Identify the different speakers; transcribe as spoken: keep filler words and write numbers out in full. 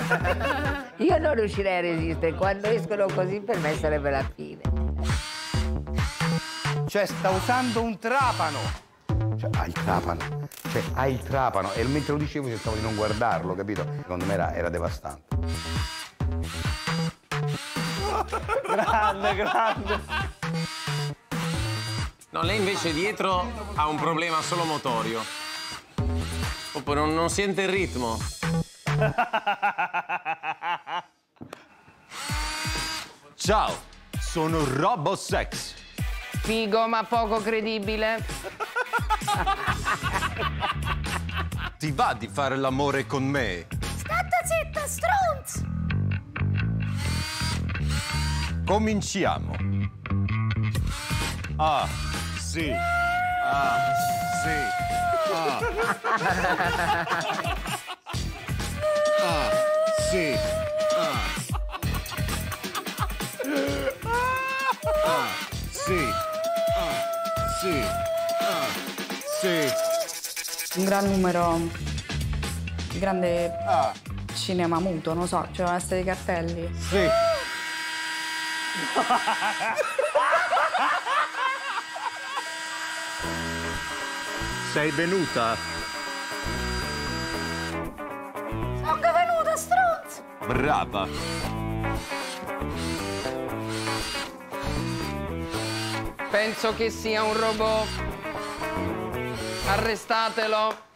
Speaker 1: Io non riuscirei a resistere, quando escono così per me sarebbe la fine.
Speaker 2: Cioè, sta usando un trapano. Cioè, ha il trapano. Cioè, ha il trapano. E mentre lo dicevo cercavo di non guardarlo, capito? Secondo me era, era devastante.
Speaker 3: Grande, grande.
Speaker 4: No, lei invece dietro ha un problema solo motorio. Oppure non, non sente il ritmo.
Speaker 5: Ciao, sono Robosex.
Speaker 6: Figo ma poco credibile.
Speaker 5: Ti va di fare l'amore con me?
Speaker 7: Statta zitta, stronz!
Speaker 5: Cominciamo. Ah, sì. Ah, sì. Ah. Ah, sì. Ah. Ah, sì. Ah, sì. Ah, sì.
Speaker 8: Un gran numero, grande
Speaker 2: Ah.
Speaker 8: cinema muto, non so, c'erano essere i cartelli.
Speaker 2: Sì.
Speaker 5: Sei venuta?
Speaker 7: Sono venuta, stronz!
Speaker 5: Brava.
Speaker 6: Penso che sia un robot. Arrestatelo.